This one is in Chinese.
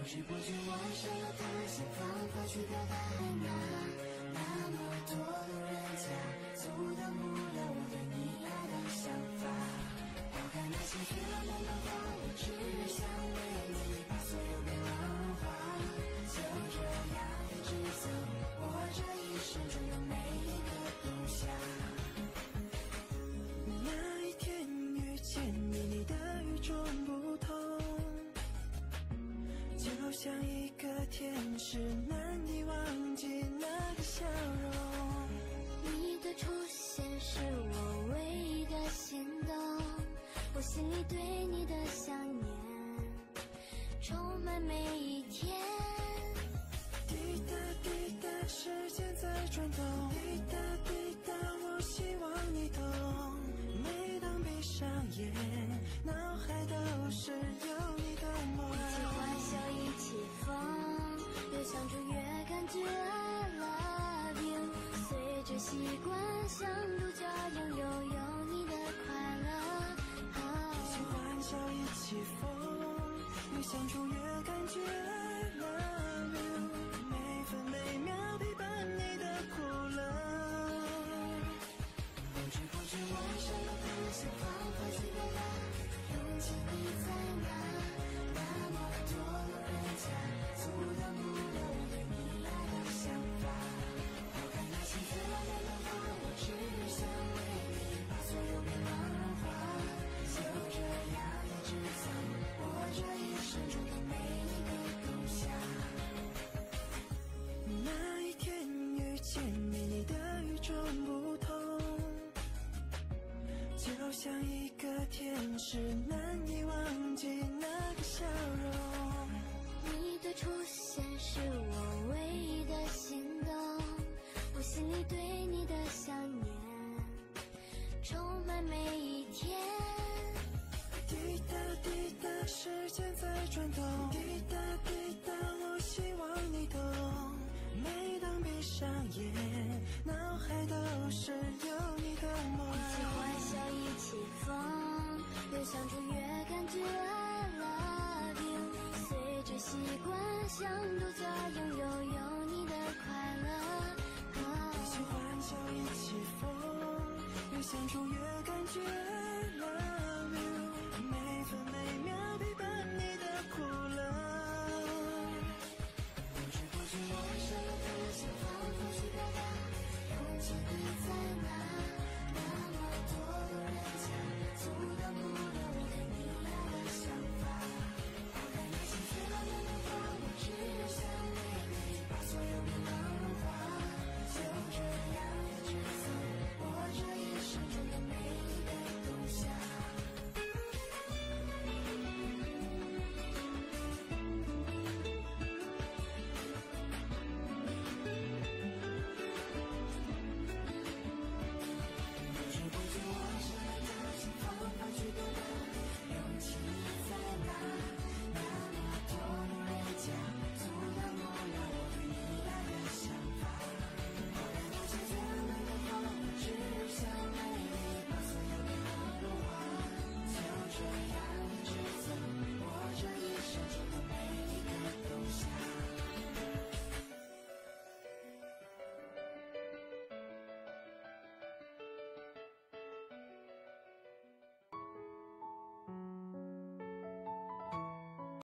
知不觉我想要他，想方法去表达爱那么多路人甲，阻挡不了我对你爱的想法。抛开那些绚烂的花，我只想为你把所有变浪花。就这样一直走，我这一生中的每一个冬夏。 那一天遇见你，你的与众不同，就像一个天使，难以忘记那个笑容。 你的出现是我唯一的心动，我心里对你的想念充满每一天。 滴答滴答，时间在转动，滴答滴答，我希望你懂。每当闭上眼，脑海都是有你的梦。 一起欢笑，一起疯，越相处越感觉 I love you。随着习惯，像独角拥有你的快乐。 一起欢笑，一起疯，越相处越感觉 I love you。每分每秒陪伴你的苦乐。 不知不觉我想要他，想方法去表达，用尽你在那么多路人甲，阻挡不了我对你爱的想法。抛开那些绚烂的花，我只想为你把所有变浪花。就这样一直走，我这一生中的每一个冬夏。 那一天遇见你，你的与众不同，就像一个天使，难以忘记那个笑容。 你的出现是我唯一的心动，我心里对你的想念充满每一天。 滴答滴答，时间在转动，滴答滴答，我希望你懂。每当闭上眼，脑海都是有你的梦。 一起欢笑，一起疯，越相处越感觉 I love you。随着习惯，像独角有你的快乐。 一起欢笑，一起疯，越相处越感觉